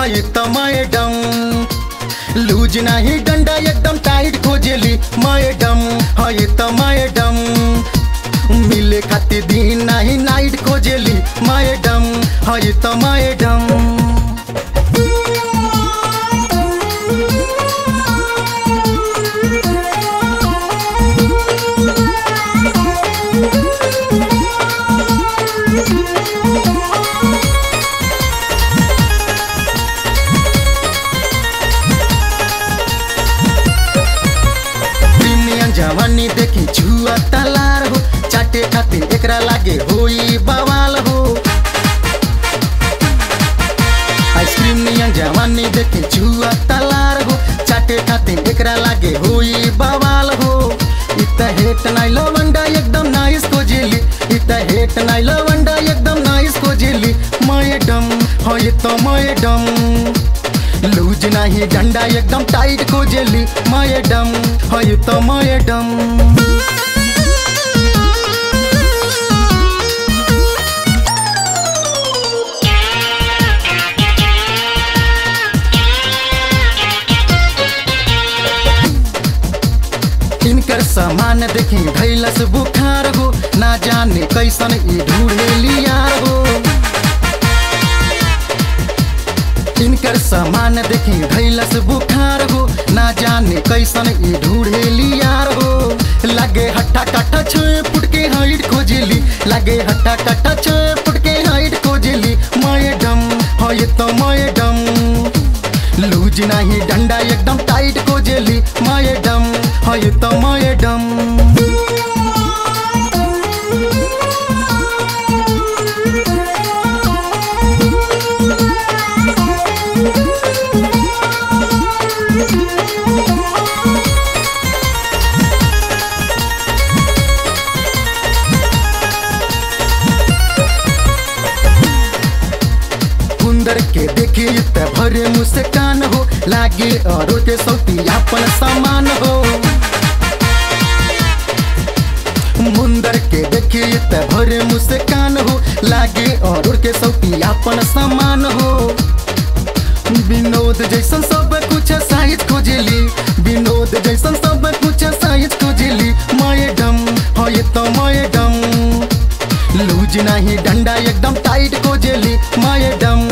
हाय त madam. Loose नहीं डंडा एकदम टाइट खोजेली मैडम, हाय त मैडम। मिले खातिर दिन नहीं नाइट खोजेली मैडम, हाय त मैडम। जवानी देखी छुआ तलार हो, चाटे खातिर एकरा लागे होई बवाल हो। आइसक्रीम नियन जवानी देखी छुआ तलार हो, चाटे खातिर एकरा लागे होई बवाल हो। इतना हेट नाइ लवंडा एकदम नाइस खोजेली, इतना हेट नाइ लवंडा एकदम नाइस खोजेली मैडम, हाय त मैडम। लूज नहीं डंडा एकदम टाइट खोजेली मैडम, हाय त मैडम। इनकर सामान देखी भैलस बुखार हो, ना जाने कैसन ई ढूंढेली यार हो। इनकर सामान देखी भैलस बुखार हो, ना जाने कैसन ई ढूंढेली यार हो। लगे हट्टा कट्टा 6 फुट के हाइट खोजेली, लगे हट्टा कट्टा 6 फुट के हाइट खोजेली मैडम, हाय त मैडम। लूज नहीं डंडा एकदम टाइट खोजेली मैडम, हाय त मैडम। कुंदर के देखी त भरे मुस्कान हो, लागे और के सौती अपन सामान हो। मुंदर के देखी त भरे मुस्कान हो, लागे और के सौती अपन सामान हो। विनोद जैसन सब कुछ साइज खोजेली, विनोद जैसन सब कुछ साइज खोजेली मैडम, हाय त मैडम। लूज नहीं डंडा एकदम टाइट खोजेली मैडम,